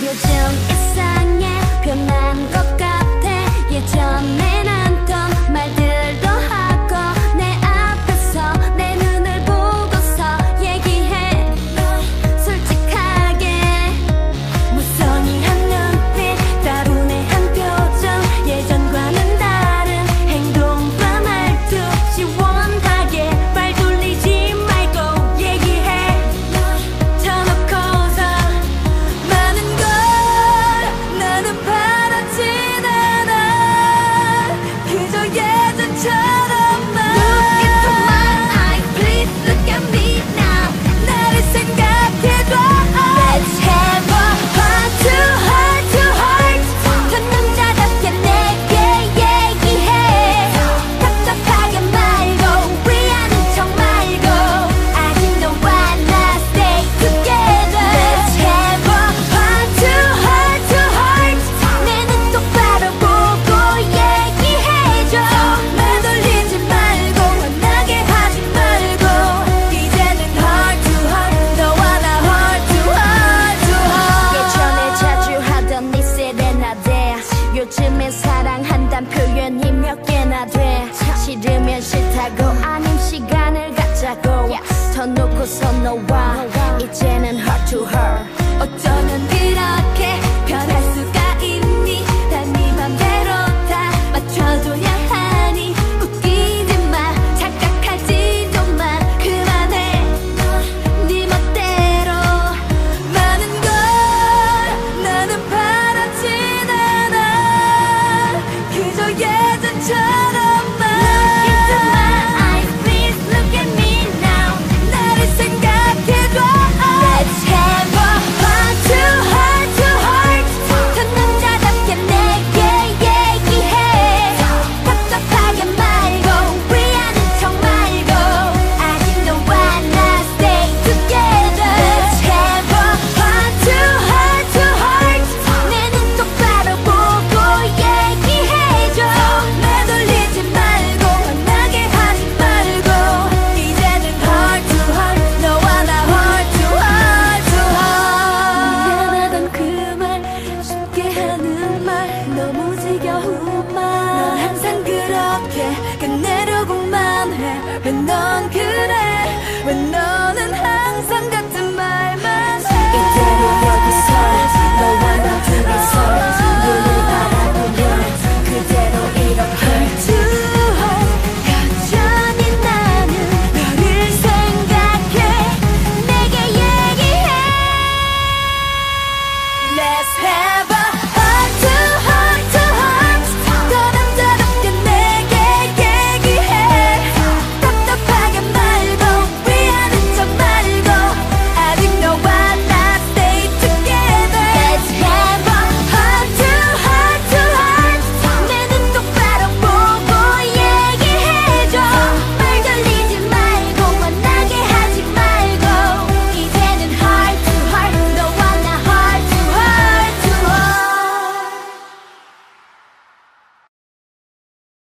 요즘 이상해 변한 것 같아. 예전엔 않던 말들도 하고 내 앞에서 내 눈을 보고서 얘기해. 솔직하게 무성의한 눈빛 따분해한 표정 예전과는 다른 행동과 말투 시원하게 말 돌리지 말고 얘기해. 터놓고서 많은 걸 나는 바라진 않아. 그저 예전처럼만. Look into my eyes, please look at me now. 나를 생각해줘. Let's have a heart to heart to heart. 저 남자답게 내게 얘기해. 답답하게 말고 위하는 척 말고 아직 너와 나 stay together. Let's have a heart to heart to heart. 내 눈 똑바로 보고 얘기해줘. 말 돌리지 말고 화나게 하지 말고 이제는 heart to heart. 너와 나 heart to heart to heart. 예전에 자주 하던 네 세레나데 요즘엔 사랑한단 표현이 몇 개나 돼. 싫으면 싫다고 아님 시간을 갖자고 터놓고서 너와 이제는 heart to heart.